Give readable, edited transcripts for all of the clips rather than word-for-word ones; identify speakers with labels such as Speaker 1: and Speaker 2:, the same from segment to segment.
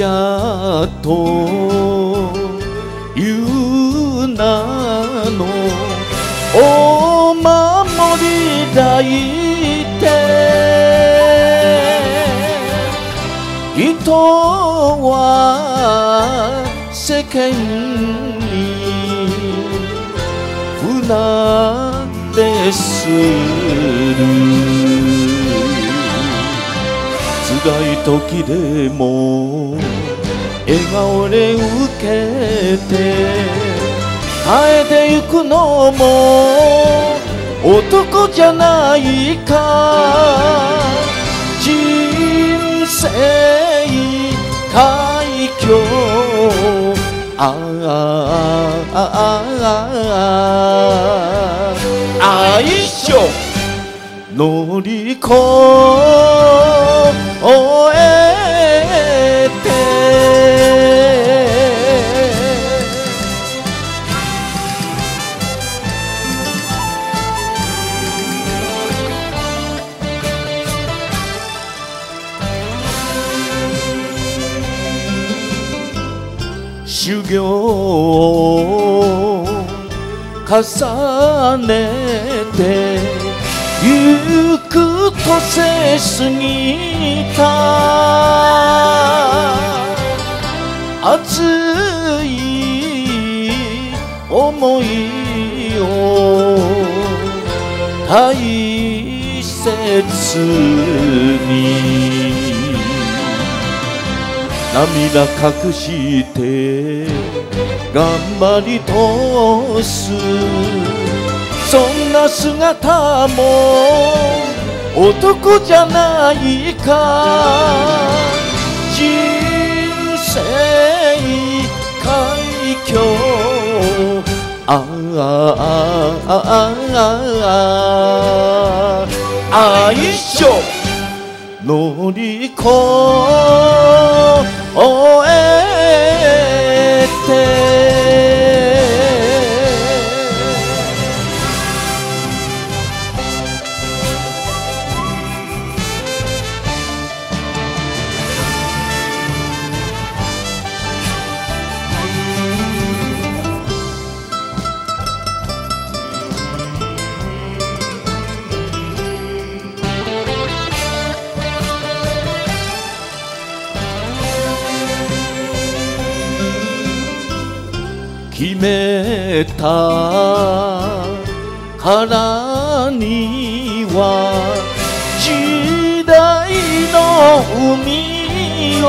Speaker 1: やという名のお守り抱いて人は世間に不難でする辛い時でも笑顔で受けて耐えてゆくのも男じゃないか人生海峡愛情乗り越えて修行を重ねてゆく年過ぎた熱い思いを大切に涙隠して頑張り通すそんな姿も男じゃないか人生海峡愛情乗り越えて決めたからには時代の海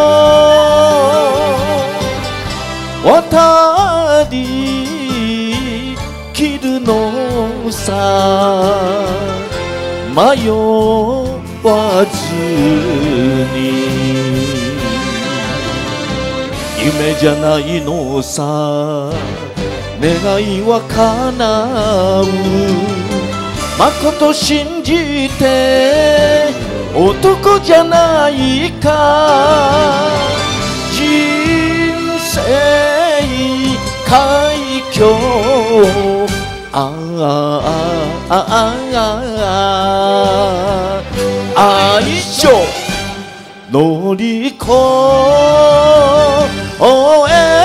Speaker 1: を渡りきるのさ迷わずに夢じゃないのさ願いは叶うまこと信じて男じゃないか人生海峡愛情乗り越え